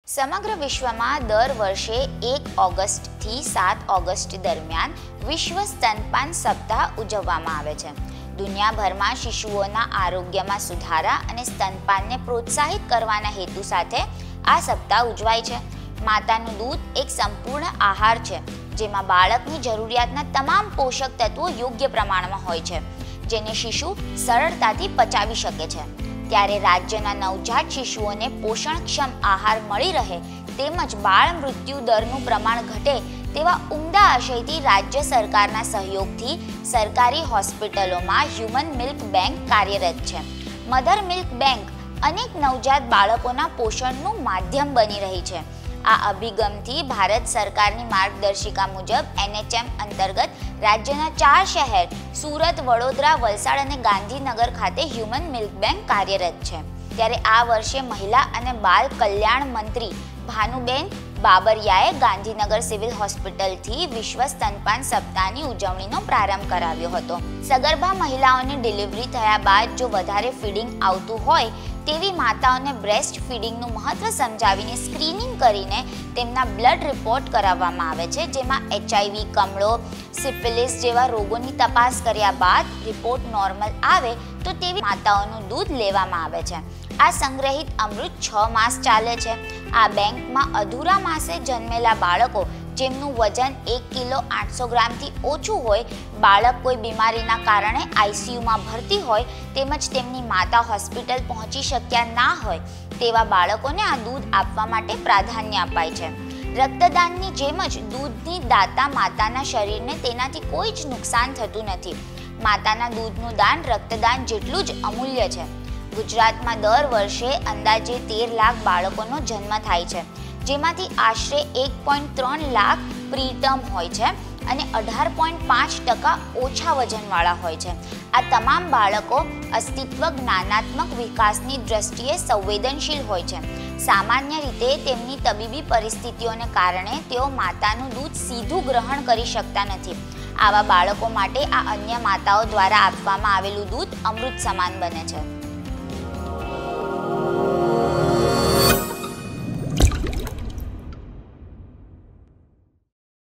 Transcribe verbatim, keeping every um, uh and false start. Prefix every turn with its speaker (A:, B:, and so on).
A: સમગ્ર વિશ્વમાં દર વર્ષે એક ઓગસ્ટથી સાત ઓગસ્ટ દરમિયાન વિશ્વ સ્તનપાન સપ્તાહ ઉજવવામાં આવે છે. દુનિયાભરમાં શિશુઓના આરોગ્યમાં સુધારા અને સ્તનપાનને પ્રોત્સાહિત કરવાના હેતુ સાથે આ સપ્તાહ ઉજવાય છે. માતાનું દૂધ એક સંપૂર્ણ આહાર છે, જેમાં બાળકની જરૂરિયાતના તમામ પોષક તત્વો યોગ્ય પ્રમાણમાં હોય છે, જેને શિશુ સરળતાથી પચાવી શકે છે. ત્યારે રાજ્યના નવજાત શિશુઓને પોષણક્ષમ આહાર મળી રહે તેમજ બાળ મૃત્યુ દરનું પ્રમાણ ઘટે તેવા ઉમદા આશયથી રાજ્ય સરકારના સહયોગથી સરકારી હોસ્પિટલોમાં હ્યુમન મિલ્ક બેંક કાર્યરત છે. મધર મિલ્ક બેંક અનેક નવજાત બાળકોના પોષણનું માધ્યમ બની રહી છે. આ અભિગમથી ભારત સરકારની માર્ગદર્શિકા મુજબ એન એચ એમ અંતર્ગત રાજ્યના ચાર શહેર સુરત, વડોદરા, વલસાડ અને ગાંધીનગર ખાતે હ્યુમન મિલ્ક બેંક કાર્યરત છે. ત્યારે આ વર્ષે મહિલા અને બાળ કલ્યાણ મંત્રી ભાનુબેન બાબરિયાએ ગાંધીનગર સિવિલ હોસ્પિટલથી વિશ્વ સ્તનપાન સપ્તાહની ઉજવણીનો પ્રારંભ કરાવ્યો હતો. સગર્ભા મહિલાઓની ડિલિવરી થયા બાદ જો વધારે ફીડિંગ આવતું હોય તેવી માતાઓને બ્રેસ્ટ ફીડિંગનું મહત્વ સમજાવીને સ્ક્રીનિંગ કરીને તેમના બ્લડ રિપોર્ટ કરાવવામાં આવે છે, જેમાં એચ આઈ વી, કમળો, સિફિલિસ જેવા રોગોની તપાસ કર્યા બાદ રિપોર્ટ નોર્મલ આવે તો તેવી માતાઓનું દૂધ લેવામાં આવે છે. આ સંગ્રહિત અમૃત છ માસ ચાલે છે. આ બેંકમાં અધૂરા માસે જન્મેલા બાળકો જેમનું વજન એક કિલો આઠસો ગ્રામથી ઓછું હોય, બાળક કોઈ બીમારીના કારણે આઈ સી યુમાં ભરતી હોય તેમજ તેમની માતા હોસ્પિટલ પહોંચી શક્યા ના હોય તેવા બાળકોને આ દૂધ આપવા માટે પ્રાધાન્ય અપાય છે. રક્તદાનની જેમ જ દૂધની દાતા માતાના શરીરને તેનાથી કોઈ જ નુકસાન થતું નથી. માતાના દૂધનું દાન રક્તદાન જેટલું જ અમૂલ્ય છે. ગુજરાતમાં દર વર્ષે અંદાજે તેર લાખ બાળકોનો જન્મ થાય છે, જેમાંથી આશરે એક પોઈન્ટ ત્રણ લાખ પ્રીટર્મ હોય છે અને અઢાર પોઈન્ટ પાંચ ટકા ઓછા વજનવાળા હોય છે. આ તમામ બાળકો અસ્તિત્વ જ્ઞાનાત્મક વિકાસની દ્રષ્ટિએ સંવેદનશીલ હોય છે. સામાન્ય રીતે તેમની તબીબી પરિસ્થિતિઓને કારણે તેઓ માતાનું દૂધ સીધું ગ્રહણ કરી શકતા નથી. આવા બાળકો માટે આ અન્ય માતાઓ દ્વારા આપવામાં આવેલું દૂધ અમૃત સમાન બને છે.